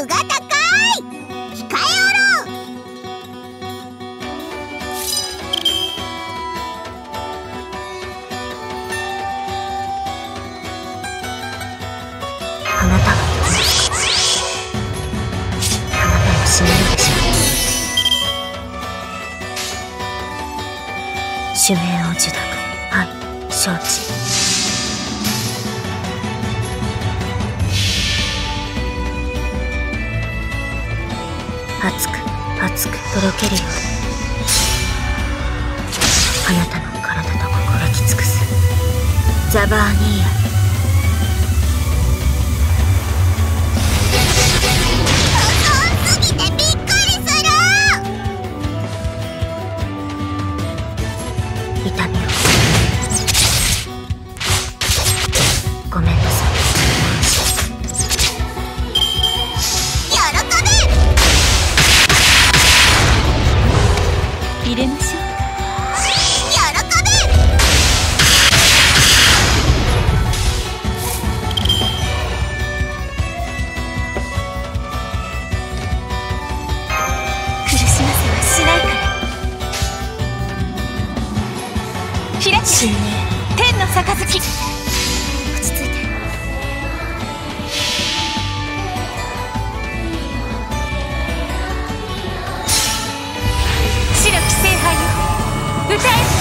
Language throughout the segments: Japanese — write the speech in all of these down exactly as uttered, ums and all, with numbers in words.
が高い控えおろう。 あなたはあなたも死ぬのでしょう。主命を受諾。はい、承知。熱く熱くとろけるようにあなたの体と心き尽くすザバーニーヤ。痛みをごめんなさい。 喜べ。 入れましょう。 喜べ。 苦しませはしないから。開き神明天の杯。落ち着いて。白き聖杯よ歌え。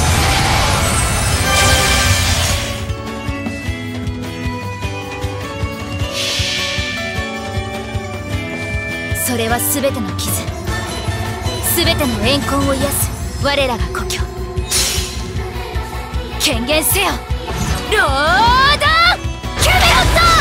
それは全ての傷、全ての怨恨を癒す我らが故郷。権限せよロード・キュビロット。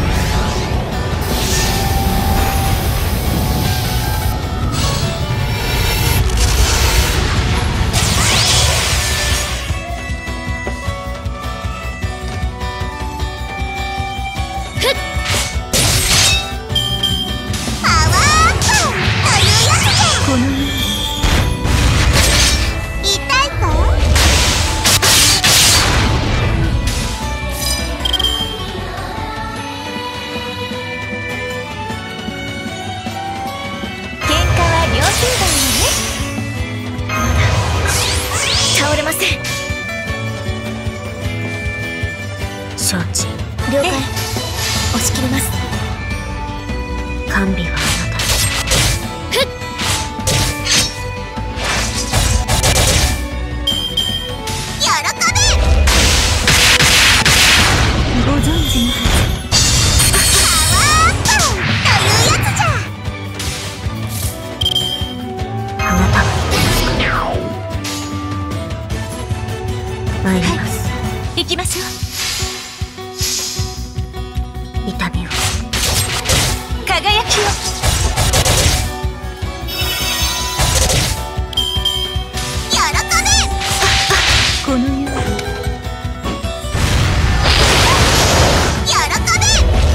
パワーアップというやつじゃ。 この世に痛いか。 倒れません。承知。了解。押し切ります。甘美はあなた。ふっ。 喜べ。 ご存知のはず。 パワーアップというやつじゃ。 あなたは参ります。行きましょう。痛みを輝きを。 喜べ。 この世に喜べ。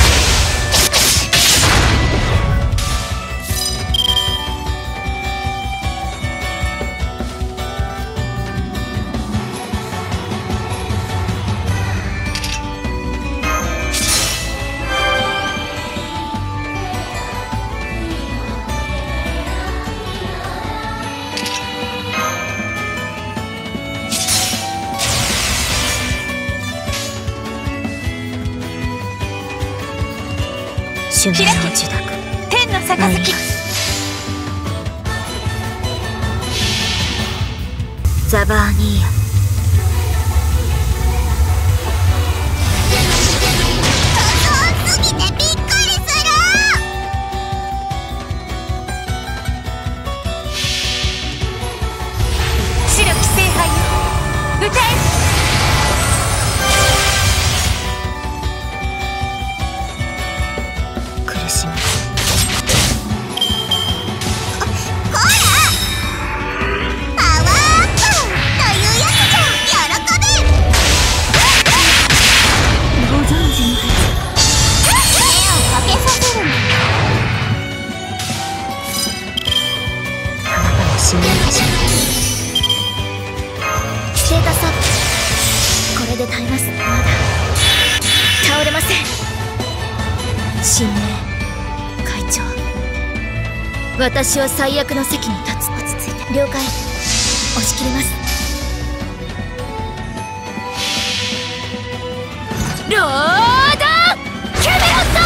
主命を受諾。天の杯。ザバーニーヤ。 すぎてびっくりする。 白き聖杯よ歌え。苦しみこらパワーアップというやつじゃ。喜べ。 ご存知のはず。 目をかけさせるの。 あなたも死ぬでしょう。ステータスアップ。これで耐えます。まだ倒れません。神明会長。 私は最悪の席に立つ。落ち着いて。了解。押し切ります。ロードキュビロット。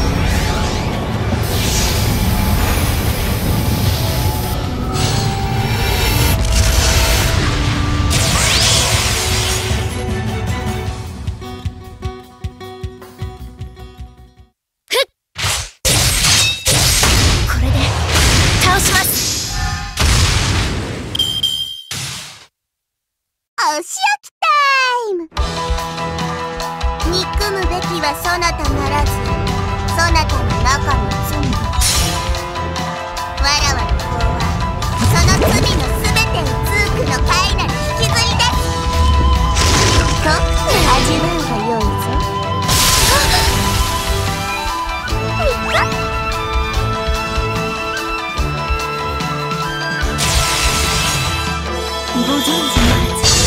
お仕置きタイム。憎むべきはそなたならず、そなたの中の罪。わらわの方はその罪のすべてをツークの階なる引きずりです。と味わうがよいぞ。ご存知のはず。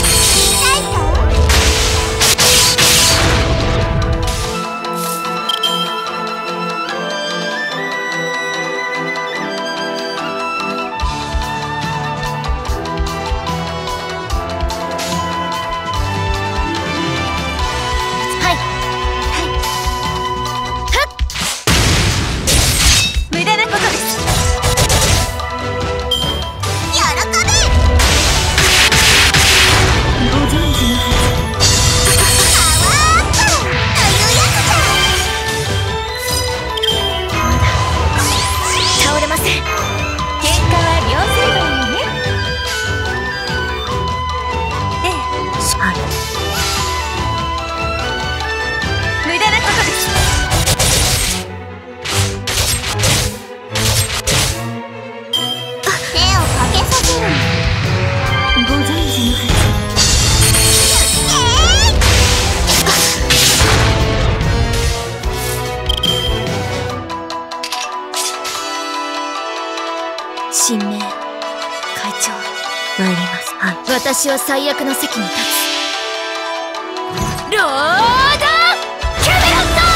神明会長参ります。はい、私は最悪の席に立つ。ロードキュビロット。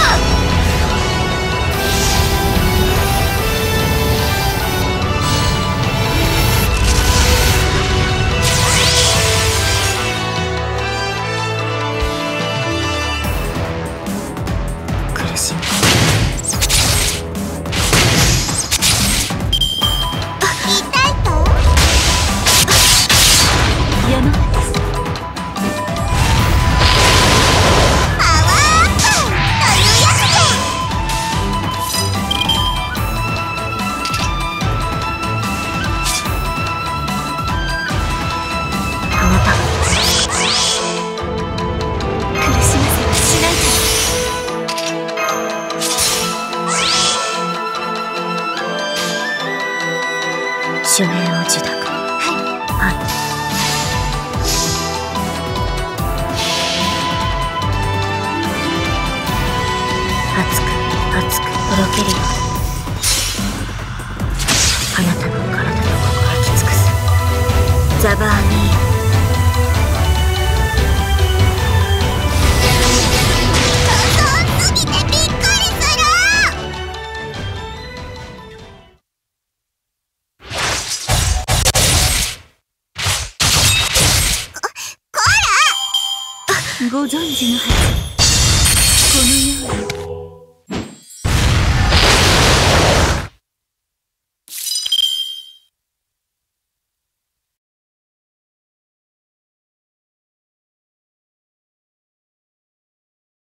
苦しみ主命を受諾。はい、はい、熱く熱くとろけるようにあなたの体のここへき尽くす。ザバーニー。ご存知のはず。このように